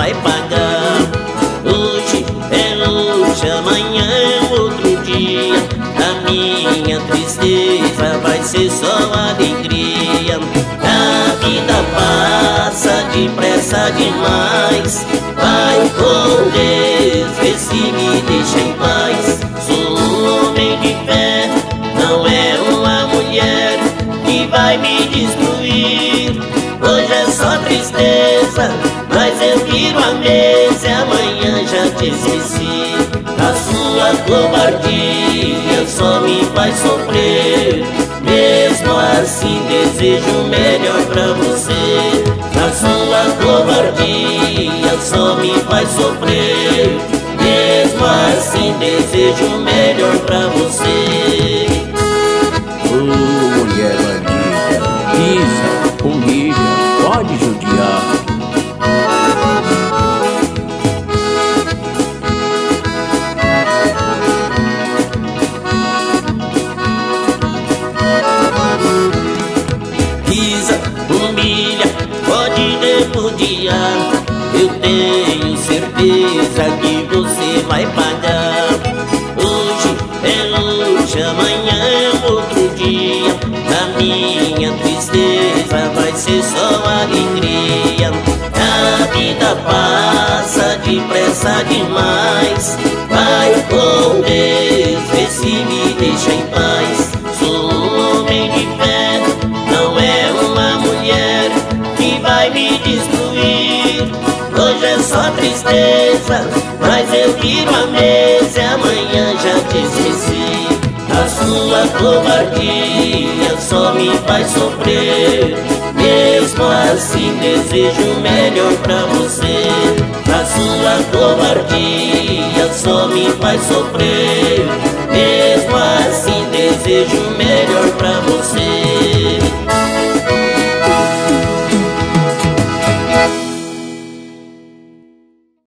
vai pagar. Hoje é luxo, amanhã é outro dia. A minha tristeza vai ser só alegria. A vida passa depressa demais. Vai com Deus, vê se me deixa em paz. Sou um homem de fé, não é uma mulher que vai me destruir. Hoje é só tristeza, mas eu tiro a mesa e amanhã já te esqueci. A sua covardia só me faz sofrer. Mesmo assim desejo o melhor pra você. A sua covardia só me faz sofrer. Mesmo assim desejo o melhor pra você. Ô mulher bandida, pisa, humilha, pode judiar. Pisa, humilha, pode repudiar. Eu tenho certeza que você vai pagar. Hoje é luxo, amanhã é outro dia. A minha tristeza vai ser só alegria. A vida passa depressa demais. Vai com Deus, vê se me deixa em paz. Sou um homem de fé, não é uma mulher que vai me destruir. Hoje é só tristeza, mas eu tiro a mesa e amanhã já te esqueci. A sua covardia só me faz sofrer. Mesmo assim desejo o melhor pra você. A sua covardia só me faz sofrer. Mesmo assim desejo